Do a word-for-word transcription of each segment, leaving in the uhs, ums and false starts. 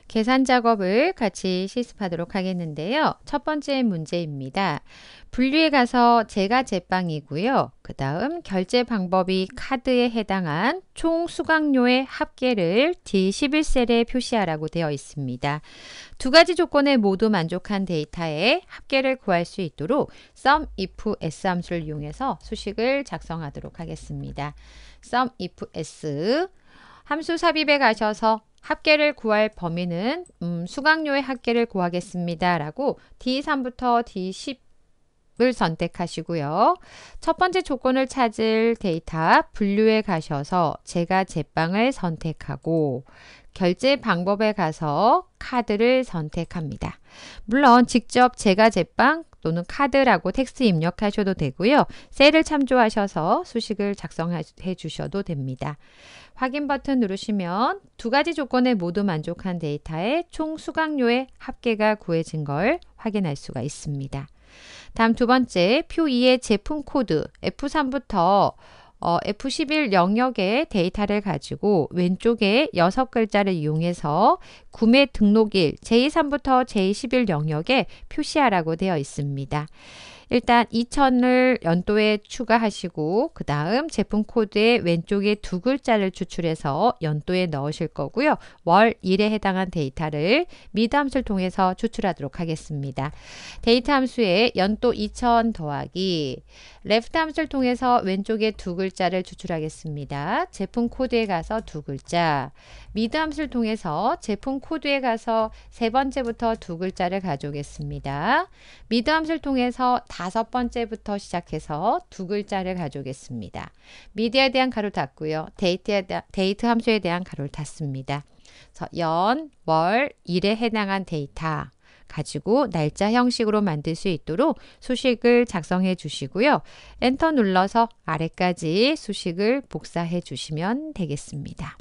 계산 작업을 같이 실습하도록 하겠는데요. 첫 번째 문제입니다. 분류에 가서 제가 제빵이고요. 그 다음 결제 방법이 카드에 해당한 총 수강료의 합계를 디 십일 셀에 표시하라고 되어 있습니다. 두 가지 조건에 모두 만족한 데이터의 합계를 구할 수 있도록 sum if s 함수를 이용해서 수식을 작성하도록 하겠습니다. sum if s 함수 삽입에 가셔서 합계를 구할 범위는 음, 수강료의 합계를 구하겠습니다. 라고 디 삼부터 디 십을 선택하시고요. 첫 번째 조건을 찾을 데이터 분류에 가셔서 제가 제빵을 선택하고 결제 방법에 가서 카드를 선택합니다. 물론 직접 제가 제빵 또는 카드라고 텍스트 입력하셔도 되고요. 셀을 참조하셔서 수식을 작성해 주셔도 됩니다. 확인 버튼 누르시면 두 가지 조건에 모두 만족한 데이터의 총 수강료의 합계가 구해진 걸 확인할 수가 있습니다. 다음 두 번째, 표 이의 제품 코드 에프 삼부터 어, 에프 십일 영역의 데이터를 가지고 왼쪽에 여섯 글자를 이용해서 구매 등록일 제이 삼부터 제이 십일 영역에 표시하라고 되어 있습니다. 일단 이천을 연도에 추가하시고 그 다음 제품 코드의 왼쪽에 두 글자를 추출해서 연도에 넣으실 거고요. 월, 일에 해당한 데이터를 미드 함수를 통해서 추출하도록 하겠습니다. 데이터 함수에 연도 이천 더하기 레프트 함수를 통해서 왼쪽에 두 글자를 추출하겠습니다. 제품 코드에 가서 두 글자, 미드 함수를 통해서 제품 코드에 가서 세 번째부터 두 글자를 가져오겠습니다. 미드 함수를 통해서 다섯 번째부터 시작해서 두 글자를 가져오겠습니다. 미드에 대한 가로 닫고요. 데이트에 대한, 데이트 함수에 대한 가로를 닫습니다. 그래서 연, 월, 일에 해당한 데이터 가지고 날짜 형식으로 만들 수 있도록 수식을 작성해 주시고요. 엔터 눌러서 아래까지 수식을 복사해 주시면 되겠습니다.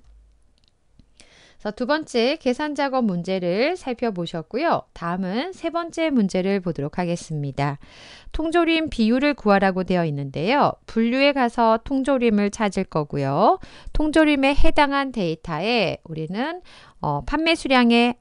그래서 두 번째 계산 작업 문제를 살펴보셨고요. 다음은 세 번째 문제를 보도록 하겠습니다. 통조림 비율을 구하라고 되어 있는데요. 분류에 가서 통조림을 찾을 거고요. 통조림에 해당한 데이터에 우리는 어, 판매 수량의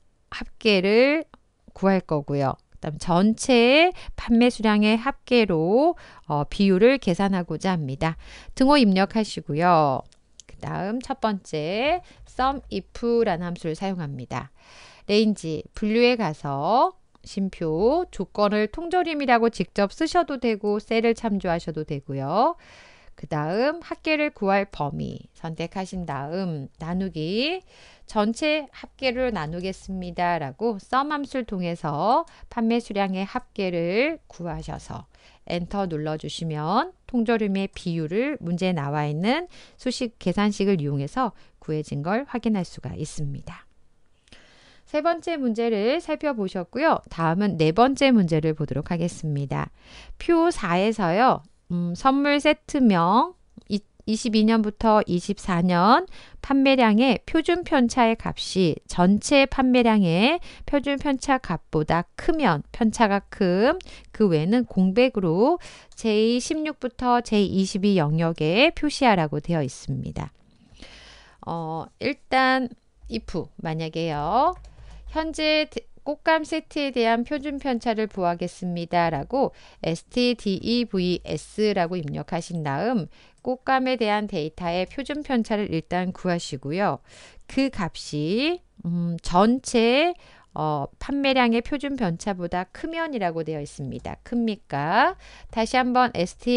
합계를 구할 거고요. 그다음 전체 판매 수량의 합계로 어, 비율을 계산하고자 합니다. 등호 입력하시고요. 그 다음 첫 번째 sum if라는 함수를 사용합니다. 레인지 분류에 가서 쉼표 조건을 통조림이라고 직접 쓰셔도 되고 셀을 참조하셔도 되고요. 그 다음 합계를 구할 범위 선택하신 다음 나누기 전체 합계를 나누겠습니다. 라고 sum 함수를 통해서 판매 수량의 합계를 구하셔서 엔터 눌러주시면 통조림의 비율을 문제에 나와 있는 수식 계산식을 이용해서 구해진 걸 확인할 수가 있습니다. 세 번째 문제를 살펴보셨고요. 다음은 네 번째 문제를 보도록 하겠습니다. 표 사에서요. 음, 선물 세트명 이십이 년부터 이십사 년 판매량의 표준 편차의 값이 전체 판매량의 표준 편차 값보다 크면 편차가 큼 그 외에는 공백으로 제이 십육부터 제이 이십이 영역에 표시하라고 되어 있습니다. 어, 일단 if 만약에요. 현재 꽃감 세트에 대한 표준 편차를 구하겠습니다. 라고 stdevs라고 입력하신 다음 꽃감에 대한 데이터의 표준 편차를 일단 구하시고요. 그 값이 음, 전체 어, 판매량의 표준 편차보다 크면이라고 되어 있습니다. 큽니까? 다시 한번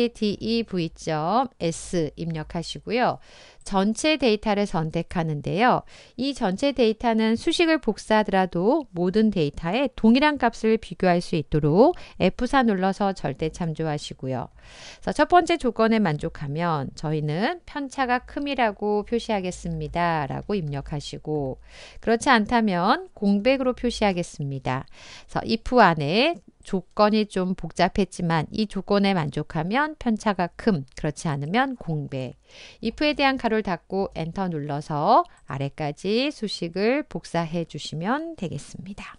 stdev.s 입력하시고요. 전체 데이터를 선택하는데요. 이 전체 데이터는 수식을 복사하더라도 모든 데이터에 동일한 값을 비교할 수 있도록 에프 사 눌러서 절대 참조하시고요. 그래서 첫 번째 조건에 만족하면 저희는 편차가 큼이라고 표시하겠습니다. 라고 입력하시고 그렇지 않다면 공백으로 표시하겠습니다. 그래서 if 안에 조건이 좀 복잡했지만 이 조건에 만족하면 편차가 큼, 그렇지 않으면 공백. if에 대한 가로를 닫고 엔터 눌러서 아래까지 수식을 복사해 주시면 되겠습니다.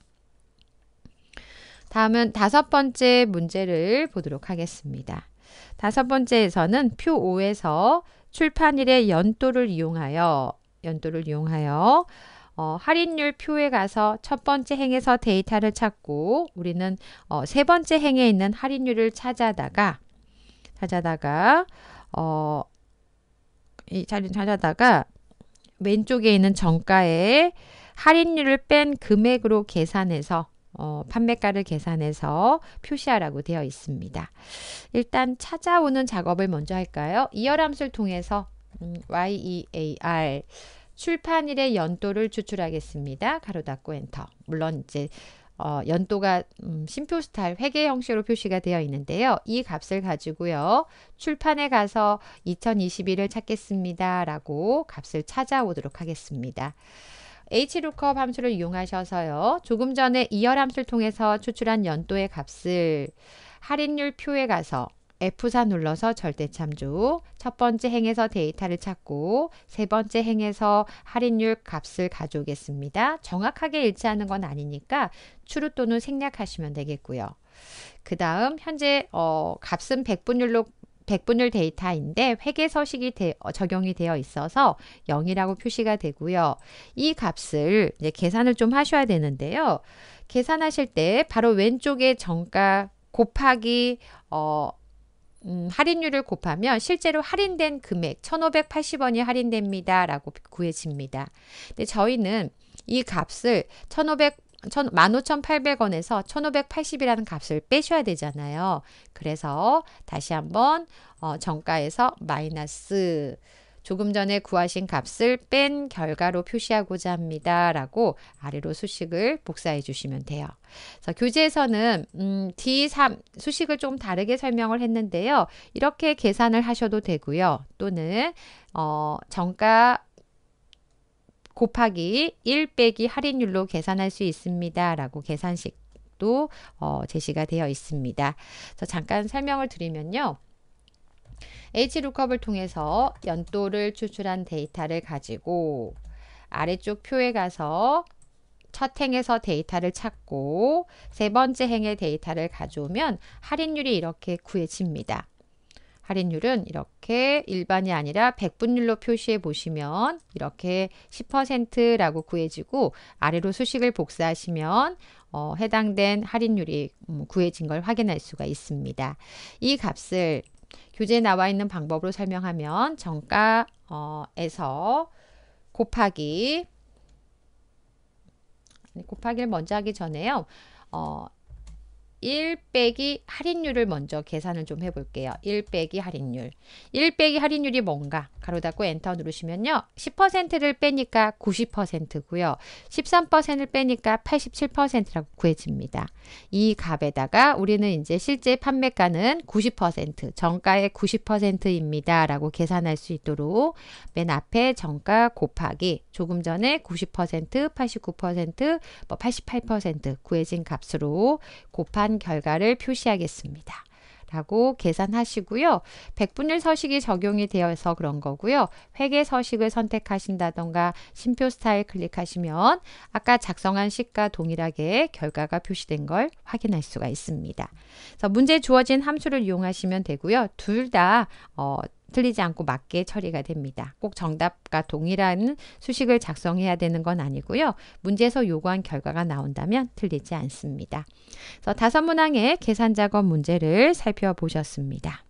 다음은 다섯 번째 문제를 보도록 하겠습니다. 다섯 번째에서는 표 오에서 출판일의 연도를 이용하여 연도를 이용하여 어, 할인율 표에 가서 첫 번째 행에서 데이터를 찾고 우리는 어, 세 번째 행에 있는 할인율을 찾아다가 찾아다가 어, 이 자리 찾아다가 왼쪽에 있는 정가에 할인율을 뺀 금액으로 계산해서 어, 판매가를 계산해서 표시하라고 되어 있습니다. 일단 찾아오는 작업을 먼저 할까요? 이어함수를 통해서 음, year 출판일의 연도를 추출하겠습니다. 가로 닫고 엔터. 물론 이제 어, 연도가 음, 심표 스타일 회계 형식으로 표시가 되어 있는데요. 이 값을 가지고요. 출판에 가서 이천이십일을 찾겠습니다. 라고 값을 찾아오도록 하겠습니다. hlookup 함수를 이용하셔서요. 조금 전에 이열 함수를 통해서 추출한 연도의 값을 할인율 표에 가서 에프 사 눌러서 절대참조 첫 번째 행에서 데이터를 찾고 세 번째 행에서 할인율 값을 가져오겠습니다. 정확하게 일치하는 건 아니니까 추루 또는 생략하시면 되겠고요. 그 다음 현재 어, 값은 백분율로 백분율 데이터인데 회계 서식이 되, 어, 적용이 되어 있어서 영이라고 표시가 되고요. 이 값을 이제 계산을 좀 하셔야 되는데요. 계산하실 때 바로 왼쪽에 정가 곱하기 어, 음, 할인율을 곱하면 실제로 할인된 금액 천오백팔십 원이 할인됩니다. 라고 구해집니다. 근데 저희는 이 값을 천오백 만 오천팔백 원에서 천오백팔십이라는 값을 빼셔야 되잖아요. 그래서 다시 한번 어, 정가에서 마이너스 조금 전에 구하신 값을 뺀 결과로 표시하고자 합니다. 라고 아래로 수식을 복사해 주시면 돼요. 그래서 교재에서는 음, 디 삼 수식을 좀 다르게 설명을 했는데요. 이렇게 계산을 하셔도 되고요. 또는 어, 정가 곱하기 일 빼기 할인율로 계산할 수 있습니다. 라고 계산식도 어, 제시가 되어 있습니다. 그래서 잠깐 설명을 드리면요. hlookup을 통해서 연도를 추출한 데이터를 가지고 아래쪽 표에 가서 첫 행에서 데이터를 찾고 세 번째 행의 데이터를 가져오면 할인율이 이렇게 구해집니다. 할인율은 이렇게 일반이 아니라 백분율로 표시해 보시면 이렇게 십 퍼센트라고 구해지고 아래로 수식을 복사하시면 어, 해당된 할인율이 음, 구해진 걸 확인할 수가 있습니다. 이 값을 교재에 나와 있는 방법으로 설명하면 정가에서 곱하기 곱하기를 먼저 하기 전에요. 어, 일 빼기 할인율을 먼저 계산을 좀 해볼게요. 일 빼기 할인율. 일 빼기 할인율이 뭔가? 가로 닫고 엔터 누르시면요. 십 퍼센트를 빼니까 구십 퍼센트고요. 십삼 퍼센트를 빼니까 팔십칠 퍼센트라고 구해집니다. 이 값에다가 우리는 이제 실제 판매가는 구십 퍼센트, 정가의 구십 퍼센트입니다. 라고 계산할 수 있도록 맨 앞에 정가 곱하기 조금 전에 구십 퍼센트, 팔십구 퍼센트, 뭐 팔십팔 퍼센트 구해진 값으로 곱한 결과를 표시하겠습니다. 라고 계산하시고요. 백분율 서식이 적용이 되어서 그런 거고요. 회계 서식을 선택하신다던가 심표 스타일 클릭하시면 아까 작성한 식과 동일하게 결과가 표시된 걸 확인할 수가 있습니다. 그래서 문제에 주어진 함수를 이용하시면 되고요. 둘 다 어, 틀리지 않고 맞게 처리가 됩니다. 꼭 정답과 동일한 수식을 작성해야 되는 건 아니고요. 문제에서 요구한 결과가 나온다면 틀리지 않습니다. 그래서 다섯 문항의 계산 작업 문제를 살펴보셨습니다.